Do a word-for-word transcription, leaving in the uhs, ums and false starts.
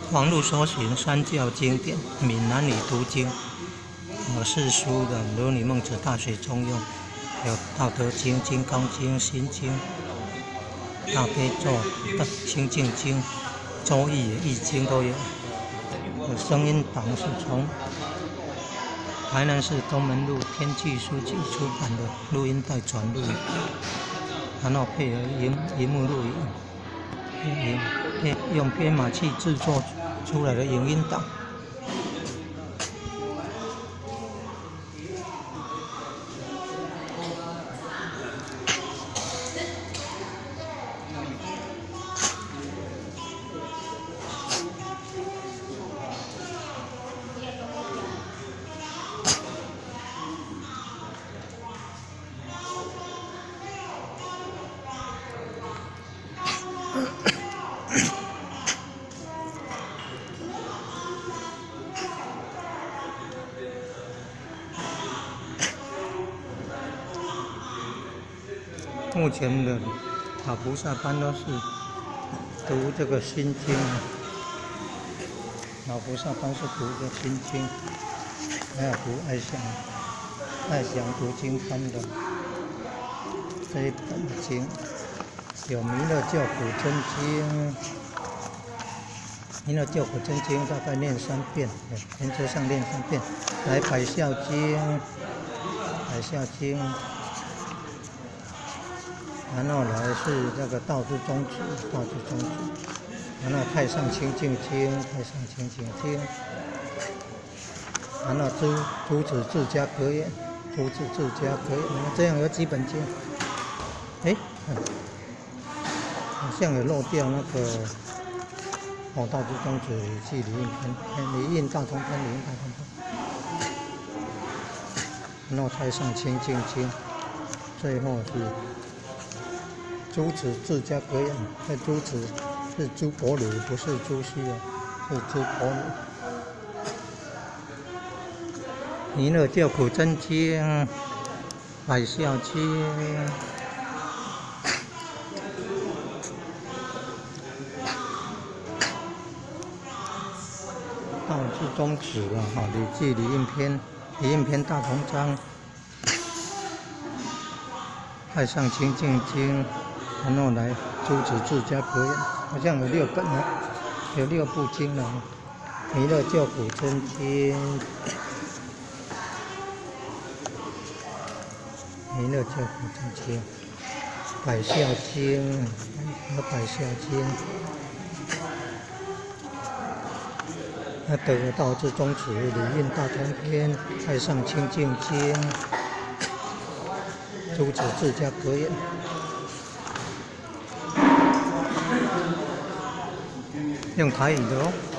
网络搜寻三教经典，闽南语读经。我是书的《如女孟子》《大学中用》，有《道德经》《金刚经》《心经》《大悲咒》《清净经》《周易》《易经》都有。有声音档是从台南市东门路天气书局出版的录音带转录，然后配合荧荧幕录影，用用编码器制作出来的影音档。目前的老菩萨班都是读这个心经，老菩萨班是读这个心经，还有读爱想爱想读经班的这一本经，有弥勒救苦真经，弥勒救苦真经大概念三遍，原则上念三遍。来百孝经，百孝经。然后来是这个道之宗旨，道之宗旨。然后太上清净经，太上清净经。然后诸诸子自家格言，诸子自家格言。这样有几本经？哎，好像有漏掉那个哦，道之宗旨礼记礼印篇，礼印大同篇，礼印大同篇。然后太上清净经，最后是。诸子自家格言，那诸子是诸伯鲁，不是朱熹啊，是诸伯鲁。弥勒救苦真经，百孝经，道之宗旨啊，哈，礼记礼印篇，礼印篇大同章，太上清净经。然后来诸子自家格言，好像有六本了，有六部经了。弥勒救苦真经，弥勒救苦真经，百孝经和百孝经，那得道之宗旨，礼印大同篇，太上清净经，诸子自家格言。用台语的哦。